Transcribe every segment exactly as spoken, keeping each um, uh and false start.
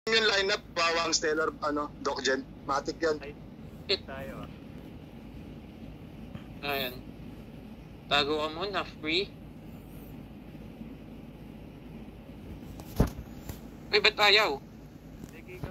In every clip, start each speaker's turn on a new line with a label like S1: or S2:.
S1: yung lineup, Bawang, Stellar, ano, Doc Gen. Matic yan.
S2: Hit tayo ah.
S3: Ayan. Tago ka muna, free. Uy, ba't ayaw?
S2: Sige, go.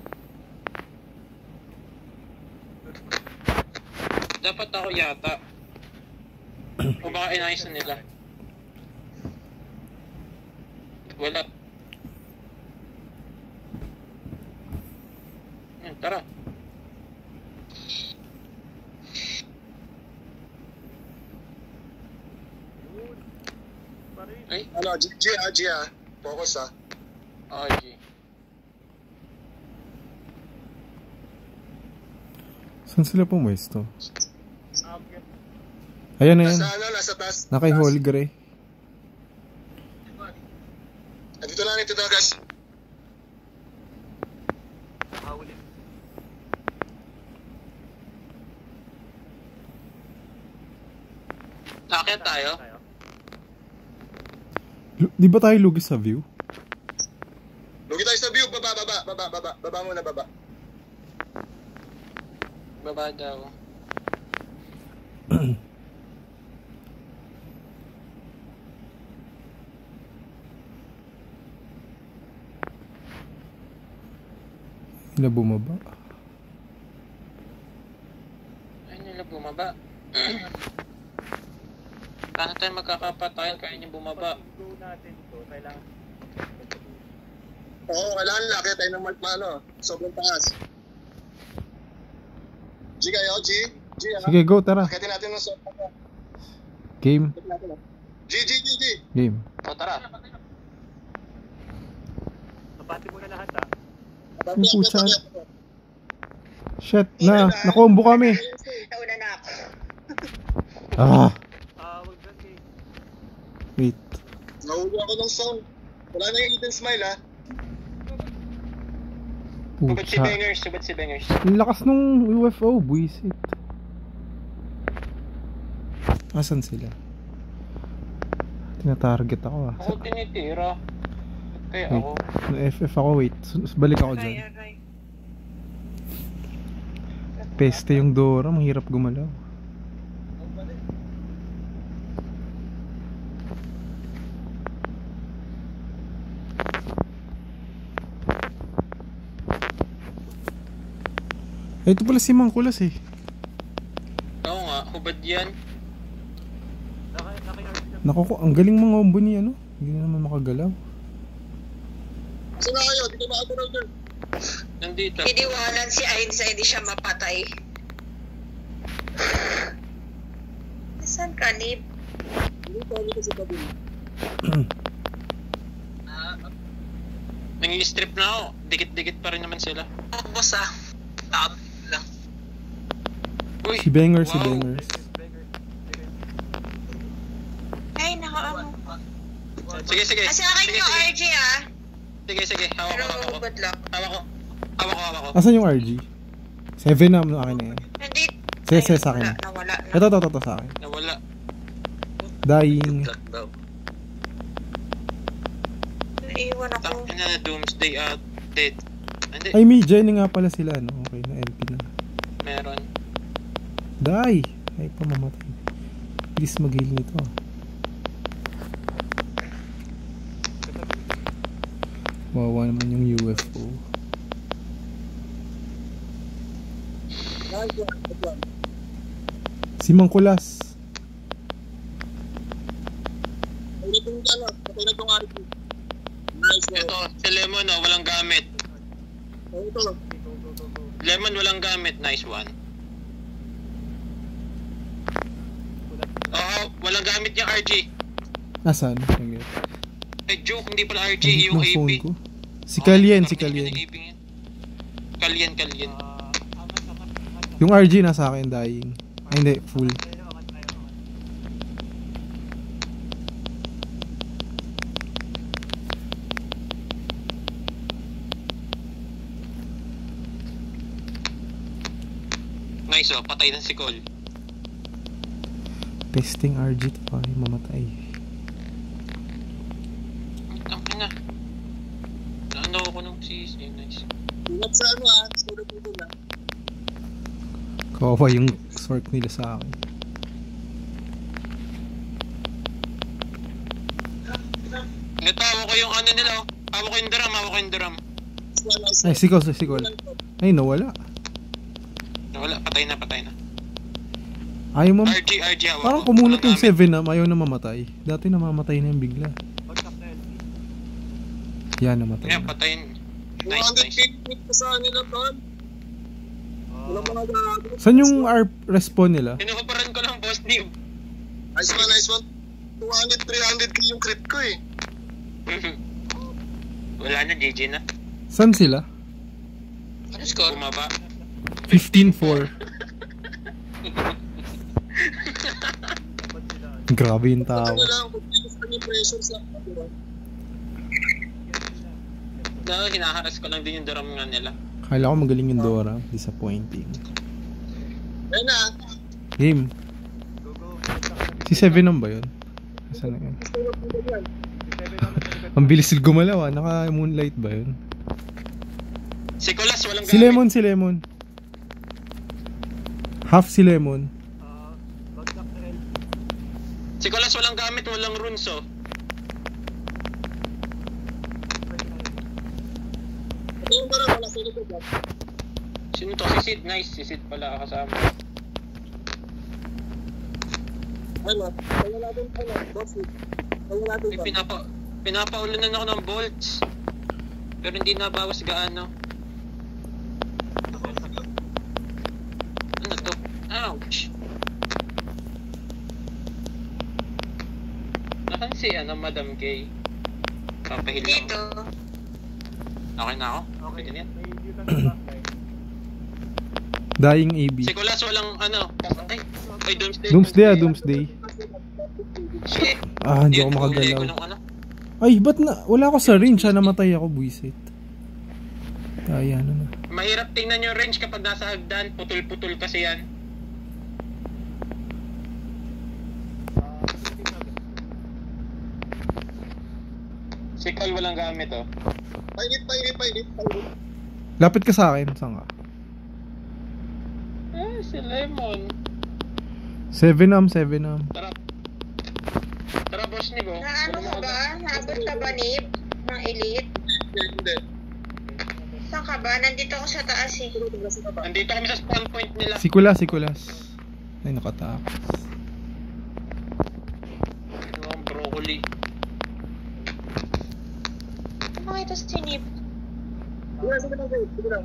S3: Dapat ako yata. O baka inayos na nila. Wala. Yan, tara. Ay,
S1: Ano, G, G, ah, G, ah. Focus, ah.
S3: O G.
S4: Saan sila pumwesto?
S2: Okay.
S4: Ayan na yan.
S1: Nasa, ano, nasa taas.
S4: Nakay
S1: taas.
S4: Holgre.
S1: Ah, dito lang, ito na, guys.
S2: Nakahuli.
S3: Akyat tayo.
S4: Lu- Di ba tayo lugi sa view?
S1: Lugi tayo sa view. Baba, baba, baba, baba. Baba muna, baba.
S3: Baba daw.
S4: Sila bumaba.
S3: Ay, nila bumaba. Paano tayo magkakapatayan kaya niya bumaba?
S2: Go natin to, kailangan.
S1: Oo, kailangan laki tayo ng mark na, ano, sobrang taas. G kayo, G. G, ah.
S4: Sige, go, tara.
S1: Akitin natin ng sobrang taas.
S4: Game.
S1: G, G, G, G.
S4: Game.
S3: O, tara.
S2: Kapati mo na lahat ah.
S4: Ang putya. Shit, na. Nakombo kami.
S1: Nauna na ako.
S4: Ah,
S2: Ah, wag dyan kay.
S4: wait.
S1: Nahuli ako ng sound. Wala na yung Eden Smile, ah.
S3: Subat si
S4: Putya.
S3: Bangers, subat si Bangers.
S4: Ang lakas nung U F O, buisit. Asan sila? Tinatarget ako ah.
S3: Ako tinitira. Kaya
S4: Wait,
S3: ako.
S4: F F ako, wait. Sus- Balik ako dyan. Peste yung Dora, mahirap gumalaw. Eh, ito pala si Mangkulas eh.
S3: Oo nga, hubad yan.
S2: Naka, naka-arch na.
S4: Naku, ko, ang galing mga umbo ni ano. Hindi na naman makagalaw.
S1: Saan na kayo? Dito ba ako na
S3: Nandito.
S5: Iniwanan si Ainsa, hindi siya mapatay. Saan ka, Nib?
S1: Dito, dito sa tabi.
S3: Nang-strip na ako. Dikit-dikit pa rin naman sila.
S5: Oh, boss ah. Top lang.
S3: Uy!
S4: Si Banger, si
S3: wow.
S4: Bangers.
S5: Ay, nakaamo.
S3: Sige, sige.
S5: Ah, sa akin
S3: Sige,
S5: yung
S3: sige.
S5: R J ah.
S3: Sige, sige. Hawak
S5: Pero
S3: ko, hawak ko.
S5: good luck.
S3: Hawak ko. Hawak ko, hawak ko.
S4: Asan yung R G? Seven na ano akin na yan.
S5: Hindi.
S4: Sige,
S5: Ay,
S4: sige sa akin.
S5: Nawala, nawala na.
S4: Ito, ito, ito, ito sa akin.
S3: Nawala.
S4: Dying.
S3: daw.
S5: Naiwan ako.
S3: Tapos na Doomsday at Dead. Hindi,
S4: Ay, may Jenny nga pala sila, no? Okay, na L P na.
S3: meron.
S4: Die! Ay, pamamatay. Please mag-heal nito ah. Wawa naman yung U F O. Si Mangkulas.
S1: Patay na itong ano, patay na itong R P. Nice one.
S3: Ito, si Lemon oh, walang gamit.
S1: Oh, ito.
S3: Lemon walang gamit, nice one. Oo, walang gamit yung R G.
S4: Nasaan? Sige.
S3: Eh, joke, hindi pala R G,
S4: Ang
S3: yung
S4: ng
S3: A P.
S4: phone ko. Si Kalyen, si
S3: Kalyen.
S4: Kalyen.
S3: Kalyen, Kalyen.
S2: Ah, angat, angat, angat.
S4: Yung R G nasa akin, dying. Ay, hindi, full.
S2: Tayo, angat tayo, angat.
S3: Nice oh, patay na si Cole.
S4: Testing R G to pa, mamatay.
S3: Ang ina. Ano ako nung Sisi, nice.
S1: Ingat sa ano ah, sa ulo na.
S4: Kawawa yung sort nila sa akin.
S3: Ito, hawak ko yung ano nila, oh. Hawak ko yung drum, hawak ko yung drum.
S4: Ay, sikol, sikol. Ay, nawala.
S3: Wala, patay na, patay na.
S4: Ayaw mo.
S3: R G, R G, hawak
S4: Parang
S3: ko.
S4: kumunot yung
S3: Walang gamit.
S4: seven na ayaw na mamatay. Dati namamatay na yung bigla.
S2: Bagsak na L P.
S4: Yan, namatay
S3: Yan,
S4: na.
S3: patayin.
S1: two
S3: Nice,
S1: hundred
S3: nice.
S1: feet pa sa nila, tol. Wala mga gabi.
S4: Saan yung R respawn nila?
S3: Kinukuparan ko lang, boss, Dave.
S1: Nice one, nice one. two hundred, three hundred k yung crit ko eh.
S3: Wala na, G G na.
S4: Saan sila?
S3: Ano score? Bumaba.
S4: fifteen four. Grabe yung tao.
S1: Ano lang, kung gusto yung pressure sa diba?
S3: No, hinaharas ko lang din yung drum nga nila.
S4: Kala ko magaling yung Dora. Disappointing.
S1: Ayun na.
S4: Game.
S2: Go, go. Bagsak na.
S4: Si seven nam ba yun? Saan na yun?
S2: Si Seven naman sa likod.
S4: Ang bilis gumalaw ah. Naka-moonlight ba yun?
S3: Si Colas, walang
S4: Si Lemon, si Lemon. Half si Lemon.
S2: Ah, bagsak na L P.
S3: Si Colas, walang gamit, walang runes, oh.
S1: Ito yung parang wala sila ko dyan.
S3: Sino to? Si Sid, nice. Si Sid pala kasama.
S1: Ano? Kaya natin, ano, boss it. Kaya natin
S3: May
S1: ba?
S3: pinapa, pinapaulanan ako ng bolts. Pero hindi nabawas gaano. Ano to? Ouch! Nasaan si ano, Madam K? Papahil lang.
S5: Dito.
S3: Okay na ako?
S2: Okay.
S3: Pwede na yan.
S2: May mutant na backline.
S4: Dying A B.
S3: Si Colas walang ano. Ay, ay Doomsday.
S4: Doomsday ah, Doomsday.
S3: Shit.
S4: Ah, hindi ako
S3: Yun, huli ko
S4: makagalaw.
S3: ng ano.
S4: Ay, ba't na? Wala ako sa range. Ah, namatay ako, buisit. Kaya ano na.
S3: Mahirap tingnan yung range kapag nasa hagdan. Putol-putol kasi yan.
S2: Ah, shooting na.
S3: Si Cole walang gamit, oh.
S1: Painit, painit, painit, painit.
S4: Lapit ka sa akin. Saan ka?
S3: Eh, si Lemon.
S4: seven nam, seven nam.
S3: Tara. Tara, boss ni Bo.
S5: Na ano ka ba? Naabot ka ba, Nib? Ng elite?
S1: Hindi, hindi.
S5: Saan ka ba? Nandito ako sa taas eh.
S1: Pero tingnan sila ba?
S3: Nandito kami sa spawn point nila.
S4: Si Kulas, si Kulas. Ay, nakatakas.
S3: Ano ang broccoli?
S5: Ano nga ito si Nib?
S1: Sige lang, sige lang, sige lang.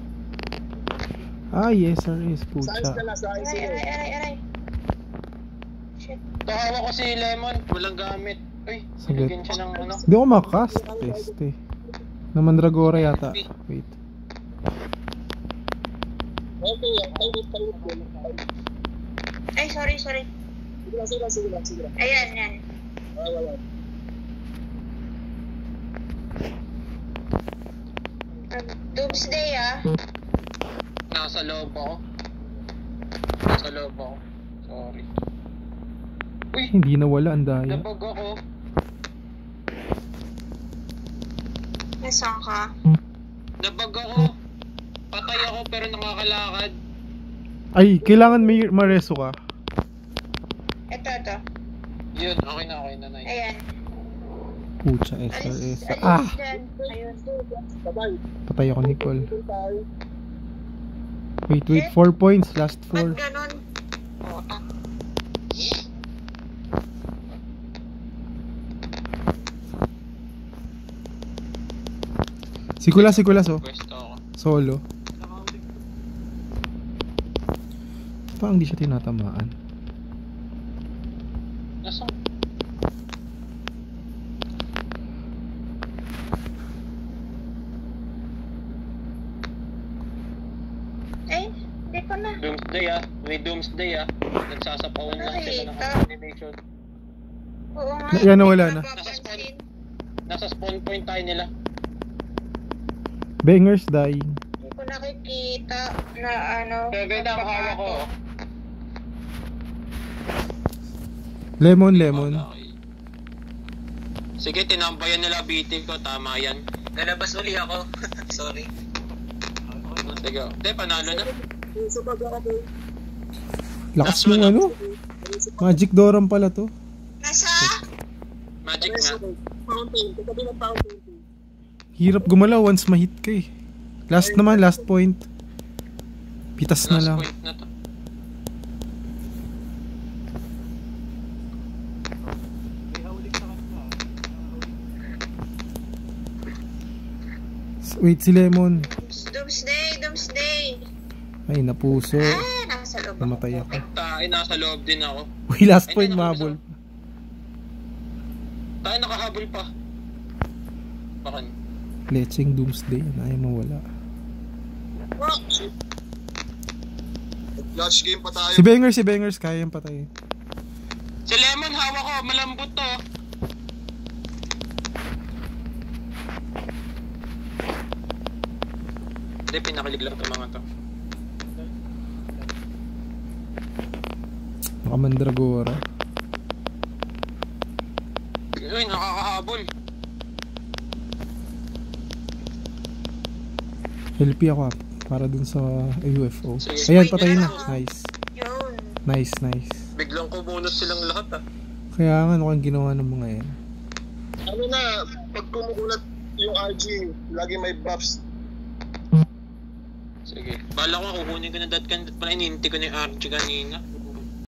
S4: Ah, yes, sir, yes,
S1: Sa ayos
S4: pucha.
S1: ka na, sa ayos
S5: Aray,
S1: ka
S5: aray,
S1: na.
S5: aray, aray. Shit.
S3: Ito, hawak ko si Lemon. Walang gamit. Uy,
S4: Saglit.
S3: nilagyan siya ng ano.
S4: Hindi ako makakast. Peste. Na Mandragora yata. Wait.
S1: Okay, yan. Painit, painit, painit.
S5: Ay, sorry, sorry.
S1: Sige lang, sige lang, sige lang, sige lang.
S5: Ayan, yan.
S1: Ay, wala.
S5: Um, Doomsday ah.
S3: Nasa loob ako. Nasa loob ako. Sorry. Uy,
S4: Hindi nawala, ang daya.
S3: nabag ako.
S5: Nasaan ka?
S3: Nabag ako. Patay ako pero nakakalakad.
S4: Ay, kailangan may mareso ka.
S5: Ito, ito.
S3: Yun, okay na, okay na, nice.
S5: Ayan.
S4: Pucha, S R
S5: Alis,
S4: S.
S5: alis
S4: Ah!
S5: dyan. Ayun.
S1: Sabay.
S4: Patay ako, Nicole.
S1: Ito tayo.
S4: Wait, wait. four points. Last
S5: Ba't
S4: four.
S5: ganon? Oo. ah.
S4: Si Kulas, si Kulas, oh.
S3: Pwesto ako.
S4: Solo.
S2: Nakahuli.
S4: Parang di siya tinatamaan.
S3: Nasaan?
S5: Ay, hindi ko na.
S3: Doomsday ah. May Doomsday ah. Nagsasapawan lang sila ng
S5: Nakita.
S3: animation.
S5: Oo nga.
S4: Na- yan, nawala
S5: hindi
S4: na.
S5: ko napapansin.
S3: Nasa spawn point tayo nila.
S4: Bangers dying.
S5: Hindi ko nakikita na ano.
S3: Seven ang hawak ko.
S4: Lemon, lemon.
S3: Okay. Sige, tinambayan nila bitin ko. Tama yan.
S1: Nalabas uli ako. Sorry.
S3: Sige. Hindi, panalo na.
S1: Puso pag ako.
S4: Lakas ng ano? Magic Doran pala to.
S5: Nasa?
S3: Magic nga.
S1: Fountain. Katabi ng fountain.
S4: Hirap gumalaw once ma-hit ka eh. Last naman, last point. Pitas na
S3: Last
S4: lang.
S3: point na to.
S2: May hauling sa kanya.
S4: Wait, si Lemon.
S5: Doomsday, Doomsday.
S4: Ay, napuso.
S5: Ah, nasa loob ako.
S4: Namatay ako.
S3: Tayo, nasa loob din ako.
S4: Uy, last
S3: Ay,
S4: point,
S3: hindi,
S4: mahabol.
S3: Tayo, nakahabol pa. Bakan.
S4: Lecheng Doomsday. Ayaw mawala.
S1: Flash game pa tayo.
S4: Si Bangers, si Bangers, kaya yung patay.
S3: Si Lemon, hawak ko. Malambot to. Hindi, pinakilig lang itong mga to.
S4: Nakamandragora.
S3: Uy, nakakahabol.
S4: L P ako ah, para dun sa U F O.
S3: Sige.
S4: Ayan, patay na. Nice.
S5: Yun.
S4: Nice, nice.
S3: Biglang kumunot silang lahat ah.
S4: Kaya nga, ano kang ginawa ng mga yan?
S1: Ano na, pag kumukulat yung R G, lagi may buffs.
S3: Sige. Bala ko, kukunin ko na that kan. Pala ininti ko na yung R G kanina.